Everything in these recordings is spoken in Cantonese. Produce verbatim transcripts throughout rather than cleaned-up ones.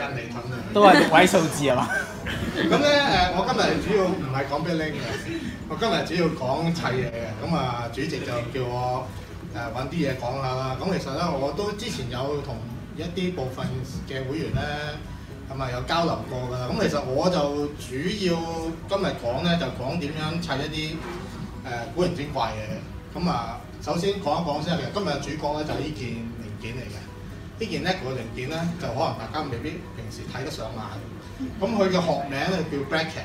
跟你等你。 都係六位數字係嘛？ 咁咧誒，我今日主要唔係講 building 嘅，我今日主要講砌嘢嘅。咁啊，主席就叫我誒揾啲嘢講下啦。咁其實咧，我都之前有同一啲部分嘅會員咧，咁啊有交流過㗎。咁其實我就主要今日講咧，就講點樣砌一啲誒古靈精怪嘅。咁啊，首先講一講先。其實今日嘅主角咧就係呢件零件嚟嘅。呢件 LEGO 零件咧，就可能大家未必平時睇得上眼。咁佢嘅學名咧叫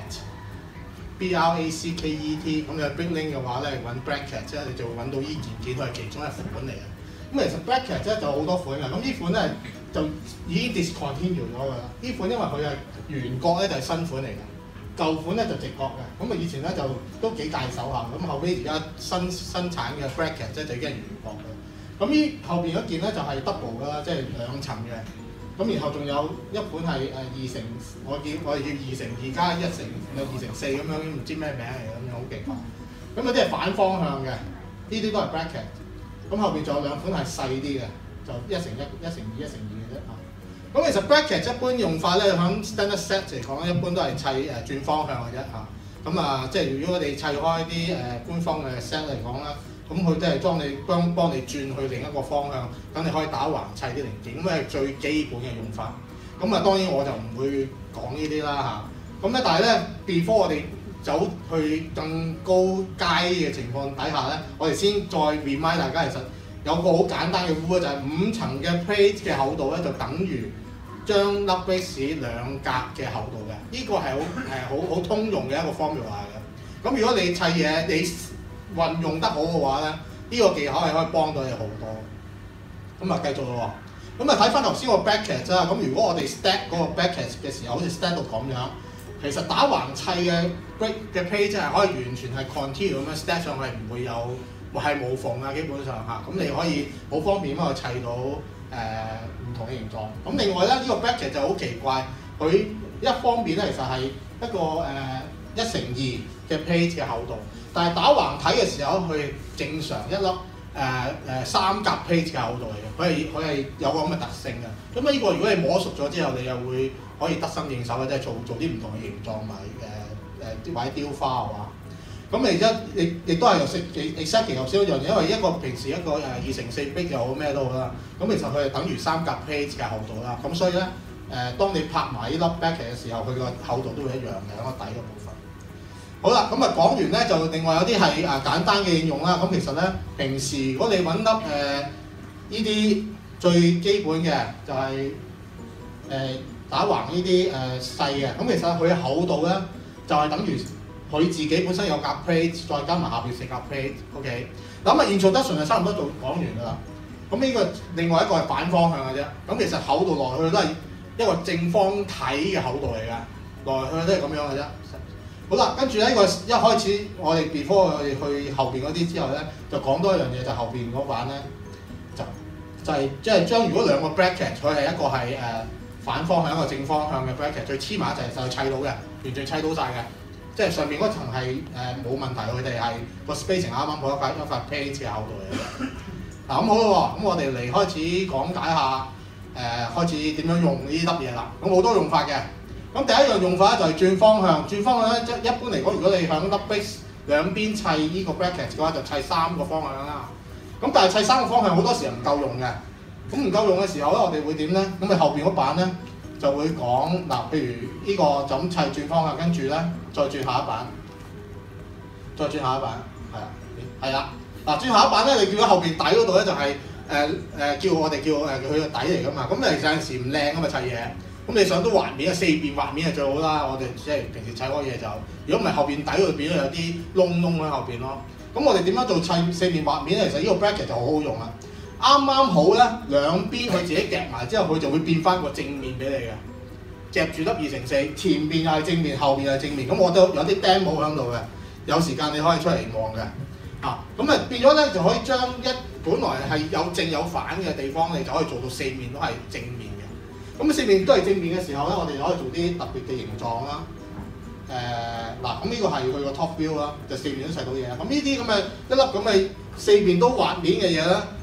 bracket，B R A C K E T。咁你 BrickLink 嘅話咧，揾 bracket 即係你就會揾到呢件件，佢係其中一款嚟嘅。咁其實 bracket 咧就好多款嘅。咁呢款咧就已經 discontinue 咗㗎啦。呢款因為佢係圓角咧就係新款嚟嘅，舊款咧就直角嘅。咁啊以前咧就都幾介手下。咁後尾而家新生產嘅 bracket 咧就已經係圓角嘅。咁呢後邊嗰件咧就係 double 㗎啦，即係兩層嘅。咁然後仲有一款係誒二乘，我叫我哋叫二乘二加一乘，有二乘四咁樣，唔知咩名嚟咁樣，好奇怪。咁有啲係反方向嘅，呢啲都係 bracket。咁後邊仲有兩款係細啲嘅，就一乘一、一乘二、一乘二嘅啫嚇。咁其實 bracket 一般用法咧，喺 standard set 嚟講，一般都係砌誒轉方向嘅啫嚇。咁啊，即係如果我哋砌開啲誒官方嘅 set 嚟講啦。咁佢都係幫你幫幫你轉去另一個方向，等你可以打橫砌啲零件，咁係最基本嘅用法。咁啊當然我就唔會講呢啲啦嚇。咁咧但係咧 before 我哋走去更高階嘅情況底下咧，我哋先再 remind 大家，其實有個好簡單嘅 rule 就係五層嘅 plate 嘅厚度咧，就等於將粒 bricks 兩格嘅厚度嘅。呢、這個係好誒好好通用嘅一個 formula 嘅。咁如果你砌嘢你運用得好嘅話咧，呢、這個技巧係可以幫到你好多。咁啊繼續咯喎，咁啊睇翻頭先個 bracket 啦。咁如果我哋 stack 嗰個 bracket 嘅時候，好似 stack 到咁樣，其實打橫砌嘅 brick 嘅 plate 真係可以完全係 continue 咁樣 stack 上去，唔會有係無縫啊，基本上嚇。咁你可以好方便咁去砌到誒唔、呃、同嘅形狀。咁另外咧，呢、這個 bracket 就好奇怪，佢一方面咧其實係一個誒一乘二嘅 plate 嘅厚度。但係打橫睇嘅時候，佢正常一粒誒誒、呃、三格 plate 嘅厚度嚟嘅，佢係佢係有個咁嘅特性嘅。咁呢個如果你摸熟咗之後，你又會可以得心應手嘅，即係做做啲唔同嘅形狀埋誒誒啲或者雕花啊嘛。咁而家亦亦都係又識亦 exactly 有少一樣嘢，因為一個平時一個誒二乘四 brick 又好咩都好啦。咁其實佢係等於三格 plate 嘅厚度啦。咁所以咧誒、呃，當你拍埋呢粒 bracket 嘅時候，佢個厚度都會一樣嘅喺個底嗰部分。好啦，咁啊講完咧，就另外有啲係誒簡單嘅應用啦。咁其實咧，平時如果你揾粒誒呢啲最基本嘅，就係、是、誒、呃、打橫呢啲誒細嘅。咁其實佢嘅厚度咧，就係、是、等於佢自己本身有格 plate， 再加埋下邊四格 plate。OK， 咁啊 introduction 就差唔多做講完㗎啦。咁呢個另外一個係反方向嘅啫。咁其實厚度來去都係一個正方體嘅厚度嚟㗎，來去都係咁樣嘅啫。好啦，跟住咧，呢個一開始我哋 before 我哋去後邊嗰啲之後咧，就講多一樣嘢，就後邊嗰版咧，就就係即係將如果兩個 bracket 佢係一個係誒、呃、反方向一個正方向嘅 bracket， 再黐埋一齊就砌到嘅，完全砌到晒嘅。即係上面嗰層係誒冇問題，佢哋係個 spacing 啱啱好一塊一塊 plate 嘅厚度嚟嘅。嗱咁好啦喎，咁我哋嚟開始講解下誒、呃、開始點樣用呢粒嘢啦。咁好多用法嘅。咁第一樣用法咧就係轉方向，轉方向咧即係一般嚟講，如果你響粒 bricks 兩邊砌呢個 bracket 嘅話，就砌三個方向啦。咁但係砌三個方向好多時唔夠用嘅，咁唔夠用嘅時候咧，我哋會點咧？咁你後邊嗰版咧就會講嗱，譬如呢個就咁砌轉方向，跟住咧再轉下一版，再轉下一版，係啊，係啦。嗱轉下一版咧，你見到後邊底嗰度咧就係誒誒叫我哋叫誒佢個底嚟㗎嘛。咁你有陣時唔靚㗎嘛砌嘢。咁你想都滑面啊，四邊滑面係最好啦。我哋即係平時砌開嘢就，如果唔係後邊底嗰度變咗有啲窿窿喺後邊咯。咁我哋點樣做砌四面滑面咧？其實呢個 bracket 就好好用啦。啱啱好咧，兩邊佢自己夾埋之後，佢就會變翻個正面俾你嘅。夾住粒二乘四，前邊又係正面，後邊又係正面。咁我都有啲 demo 喺度嘅，有時間你可以出嚟望嘅。啊，咁啊變咗咧就可以將一本來係有正有反嘅地方，你就可以做到四面都係正面。咁四面都係正面嘅時候咧，我哋就可以做啲特別嘅形狀啦。誒、呃、嗱，咁呢個係佢個 top view 啦，就四面都砌到嘢。咁呢啲咁嘅一粒咁嘅四面都滑面嘅嘢咧，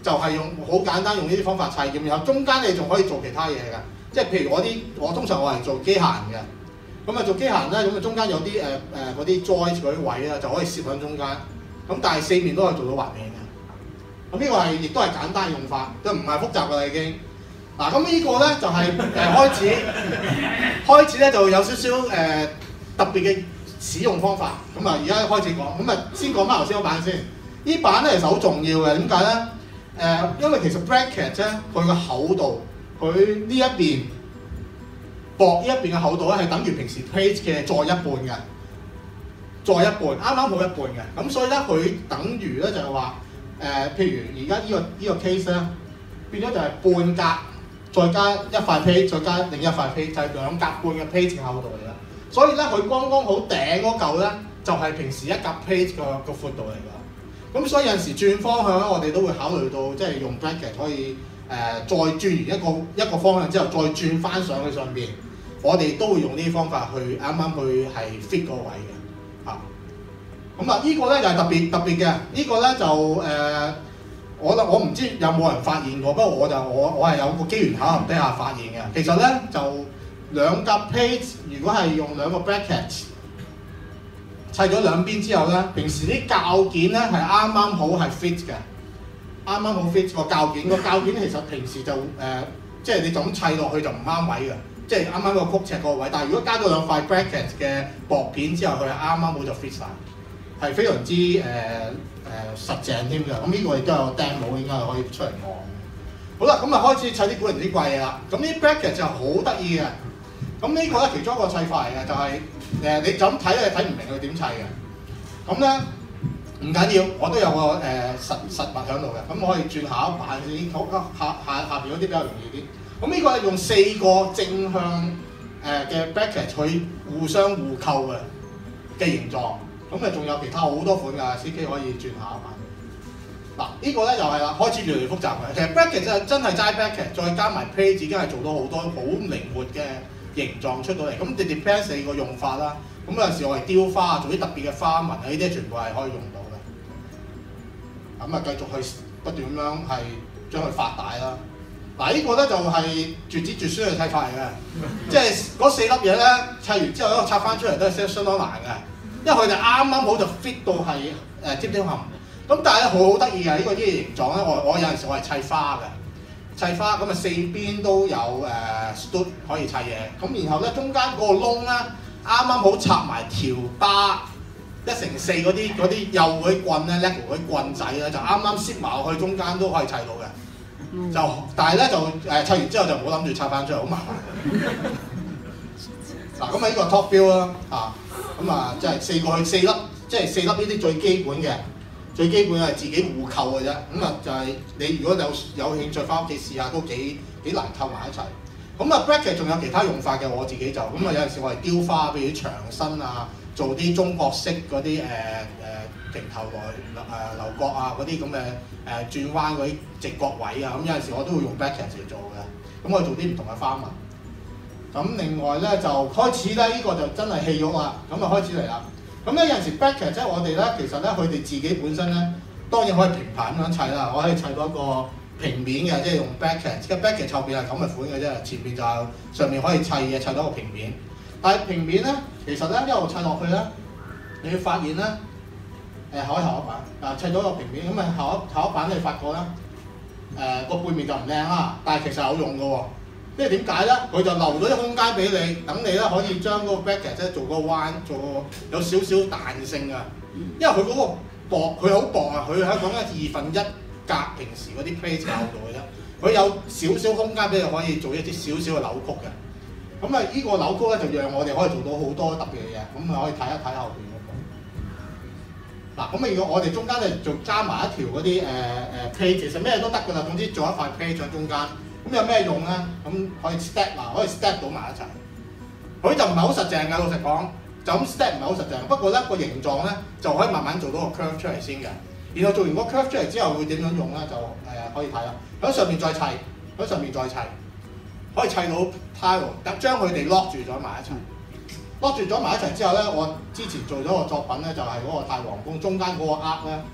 就係用好簡單用呢啲方法砌嘅，然後中間你仲可以做其他嘢㗎，即係譬如我啲我通常我係做機械人嘅，咁啊做機械人咧，咁啊中間有啲誒誒嗰啲 joint 嗰啲位啊，就可以攝喺中間，咁但係四面都可以做到滑面嘅，咁呢個係亦都係簡單用法，都唔係複雜㗎啦已經。嗱咁呢個咧就係、是、誒、呃、開始開始咧就有少少誒、呃、特別嘅使用方法，咁啊而家開始講，咁啊先講翻頭先嗰版先。呢版咧其實好重要嘅，點解咧？誒、呃，因為其實 bracket 咧，佢個厚度，佢呢一邊薄呢一邊嘅厚度咧，係等於平時 plate 嘅再一半嘅，再一半，啱啱好一半嘅。咁所以咧，佢等於咧就係話誒，譬如而家呢個呢、呢個 case 咧，變咗就係半格，再加一塊 plate，再加另一塊 plate，就係兩格半嘅 plate 嘅厚度嚟啦。所以咧，佢剛剛好頂嗰嚿咧，就係、是、平時一格 plate 個個闊度嚟㗎。咁所以有陣時轉方向咧，我哋都會考慮到，即係用 bracket 可以誒、呃、再轉完一個一個方向之後，再轉翻上去上邊，我哋都會用呢啲方法去啱啱去係 fit 個位嘅嚇。咁啊，呢個咧就係特別特別嘅，呢、這個咧就誒、呃、我我唔知有冇人發現過，不過我就我我係有個機緣巧合底下發現嘅。其實咧就兩格 plate 如果係用兩個 bracket。砌咗兩邊之後咧，平時啲鉸件咧係啱啱好係 fit 嘅，啱啱好 fit 個鉸件。個鉸件其實平時就誒、呃，即係你就咁砌落去就唔啱位嘅，即係啱啱個曲尺個位。但係如果加咗兩塊 bracket 嘅薄片之後，佢係啱啱好就 fit 晒，係非常之誒誒、呃呃、實淨添㗎。咁呢個亦都有 demo 應該係可以出嚟望。好啦，咁啊開始砌啲古靈精怪嘢啦。咁呢 bracket 就好得意嘅。咁呢個咧其中一個砌法嚟嘅，就係、是。誒你就咁睇咧，睇唔明佢點砌嘅。咁咧唔緊要，我都有個誒、呃、實實物喺度嘅。咁我可以轉下一版先，好下下下邊嗰啲比較容易啲。咁呢個係用四個正向誒嘅 bracket 去互相互扣嘅嘅形狀。咁誒仲有其他好多款㗎 ，C K 可以轉下一版。嗱、這個、呢個咧又係啦，開始越嚟越複雜嘅。其實 bracket 就真係齋 bracket，再加埋 plate 已經係做到好多好靈活嘅形狀出到嚟，咁你 depends 你個用法啦。咁有陣時我係雕花，做啲特別嘅花紋啊，呢啲全部係可以用到嘅。咁啊，繼續去不斷咁樣係將佢發大啦。嗱，呢個咧就係絕子絕孫嘅砌法嚟嘅，即係嗰四粒嘢咧砌完之後咧拆翻出嚟都係相當難嘅，因為佢哋啱啱好就 fit 到係誒尖尖冚。咁但係咧好好得意嘅呢個呢個形狀咧，我我有陣時我係砌花嘅。砌花咁啊，四邊都有誒 stud 可以砌嘢，咁然後咧中間嗰個窿咧啱啱好插埋條巴一乘四嗰啲嗰啲幼嗰啲棍咧 ，lego 嗰啲棍仔咧就啱啱攝埋落去中間都可以砌到嘅。嗯、就但係咧就誒、呃、砌完之後就唔好諗住拆翻出嚟，好麻煩。嗱咁啊呢個 top view 啦嚇，咁啊即係四個去四粒，即係四粒呢啲最基本嘅。最基本係自己互扣嘅啫，咁啊就係你如果有有興趣翻屋企試下都幾幾難扣埋一齊。咁啊 bracket 仲有其他用法嘅，我自己就咁啊有陣時我係雕花，譬如啲長身啊，做啲中國式嗰啲誒誒平頭來誒樓角啊嗰啲咁嘅誒轉彎嗰啲直角位啊，咁有陣時我都會用 bracket 嚟做嘅。咁我做啲唔同嘅花紋。咁另外咧就開始咧，呢、呢個就真係戲肉啦，咁啊開始嚟啦。咁咧有陣時 bracket 即係我哋咧，其實咧佢哋自己本身咧，當然可以平排咁樣砌啦。我可以砌到一個平面嘅，即係用 bracket。即係 bracket 後邊係咁嘅款嘅啫，前邊就上面可以砌嘢，砌到個平面。但係平面咧，其實咧一路砌落去咧，你會發現咧，誒後一後一版啊砌咗個平面，咁啊後一後一版你發覺咧，誒、呃、個背面就唔靚啦，但係其實有用嘅喎。即係點解咧？佢就留咗啲空間俾你，等你咧可以將嗰個 bracket 即係做個彎，做個有少少彈性啊。因為佢嗰個薄，佢好薄啊，佢係講緊二分一格平時嗰啲 plate 厚度嘅啫。佢有少少空間俾你可以做一啲少少嘅扭曲嘅。咁啊，呢個扭曲咧就讓我哋可以做到好多特別嘅嘢。咁啊，可以睇一睇後邊嗰個。嗱，咁啊，如果我哋中間咧就加埋一條嗰啲誒誒 plate，其實咩都得㗎啦。總之做一塊 plate 喺中間。咁有咩用咧？咁可以 step 嗱，可以 step 到埋一齊。佢就唔係好實淨㗎，老實講，就咁 step 唔係好實淨。不過咧個形狀咧就可以慢慢做到個 curve 出嚟先嘅。然後做完個 curve 出嚟之後會點樣用咧？就誒、呃、可以睇啦。喺上面再砌，喺上面再砌，可以砌到 tile，將佢哋 lock 住咗埋一齊。lock 住咗埋一齊之後咧，我之前做咗個作品咧，就係、是、嗰個太皇宮中間嗰個 arc 咧，就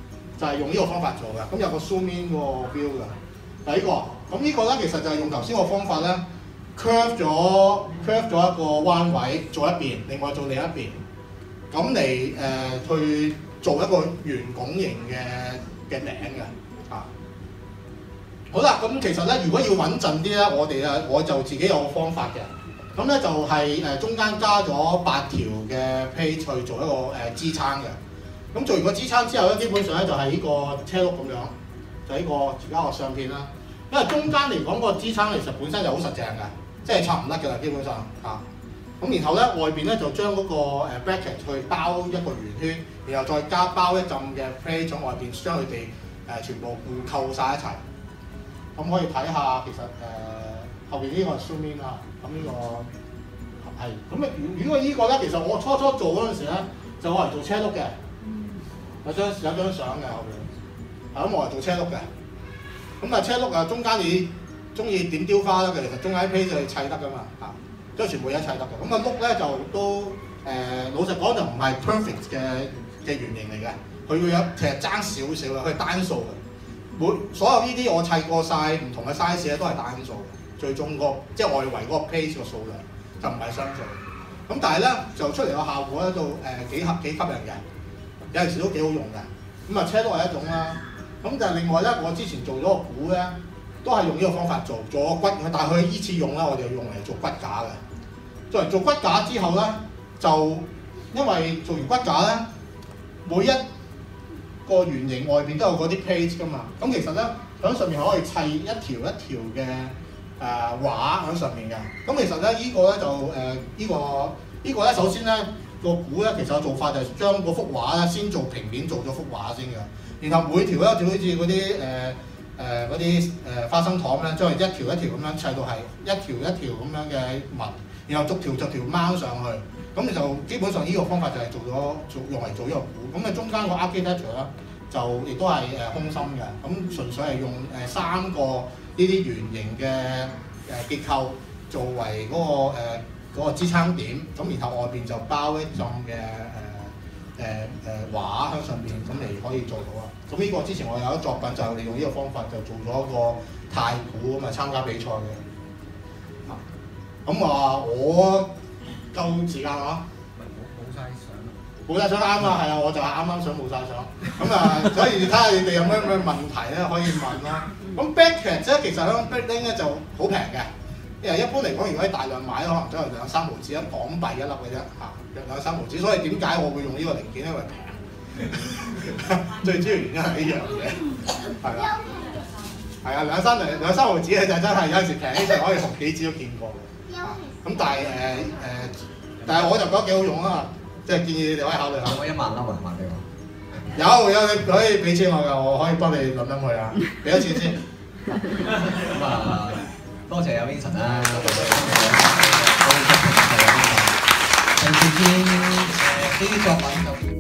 就係用呢個方法做嘅。咁有個 zoom in 個 view 嘅，就係呢個。咁呢個咧其實就係用頭先個方法咧 curve 咗 curve 咗一個彎位做一邊，另外做另一邊，咁嚟誒去做一個圓拱形嘅嘅頂嘅啊。好啦，咁其實咧如果要穩陣啲咧，我哋啊我就自己有個方法嘅。咁咧就係誒中間加咗八條嘅 plate 去做一個誒、呃、支撐嘅。咁做完個支撐之後咧，基本上咧就係呢個車轆咁樣，就係、是、呢個而家個相片啦。因為中間嚟講個支撐其實本身就好實淨嘅，即係拆唔甩㗎啦，基本上嚇。咁、啊、然後咧外邊咧就將嗰個誒 bracket 去包一個圓圈，然後再加包一浸嘅 plate 喺外邊，將佢哋誒全部固扣晒一齊。咁可以睇下其實誒、呃、後邊呢個係 zoom in 啦。咁呢、這個係咁啊！如果呢個咧，其實我初初做嗰陣時咧，就攞嚟做車轆嘅，有張有張相嘅後邊，係咁我嚟做車轆嘅。咁啊車轆啊，中間你中意點雕花咧？其實中間啲 plate 就係砌得噶嘛，嚇，即係全部一砌得嘅。咁個轆咧就都誒、呃，老實講就唔係 perfect 嘅嘅圓形嚟嘅，佢會有其實爭少少嘅，佢係單數嘅。每所有呢啲我砌過晒唔同嘅 size 咧，都係單數嘅。最終個即係外圍嗰個 plate 個數量就唔係雙數，咁但係咧就出嚟個效果咧就誒幾合幾吸引嘅，有陣時都幾好用嘅。咁啊車都係一種啦，咁就係另外咧，我之前做咗個鼓咧，都係用呢個方法做，做個骨，但係佢依次用咧，我哋用嚟做骨架嘅。做完做骨架之後咧，就因為做完骨架咧，每一個圓形外邊都有嗰啲 plate 㗎嘛，咁其實咧喺上面係可以砌一條一條嘅。誒、呃、畫喺上面嘅，咁其實咧依、這個咧就誒依、呃這個依、這個咧首先咧個鼓咧其實個做法就係將嗰幅畫咧先做平面做咗幅畫先嘅，然後每條咧就好似嗰啲誒誒嗰啲誒花生糖咧，將佢一條一條咁樣砌到係一條一條咁樣嘅紋，然後逐條逐條掹上去，咁你就基本上呢個方法就係做咗做用嚟做呢個鼓，咁啊中間個 architecture 咧就亦都係誒空心嘅，咁純粹係用誒三個。呢啲圓形嘅誒結構作為嗰、那個誒嗰、呃那個支撐點，咁然後外邊就包一浸嘅誒誒誒畫喺上邊，咁你可以做到啊。咁呢個之前我有一作品就利用呢個方法就做咗一個太鼓咁啊參加比賽嘅。啊，咁啊我夠時間啊？冇晒相。冇晒相啱啊，係啊，我就係啱啱想冇晒相。咁啊，所以睇下你哋有咩咩問題咧，可以問啦。咁 bracket 咧，其實咧 bracket 咧就好平嘅，因為一般嚟講，如果你大量買，可能都係兩三毫紙一港幣一粒嘅啫，嚇，兩三毫紙。所以點解我會用呢個零件？因為平，最主要原因係呢樣嘢，係啦，係啊，兩三兩兩三毫紙嘅就真係有陣時平起上可以紅幾紙都見過嘅。咁但係誒誒，但係我就覺得幾好用啊，即係建議你哋可以考慮下。我一萬粒啊，還俾我。有有，你可以俾錢我㗎，我可以幫你諗諗佢啊。俾咗錢先。咁啊，多謝阿 Vincent 啦。第二件誒呢啲作品就。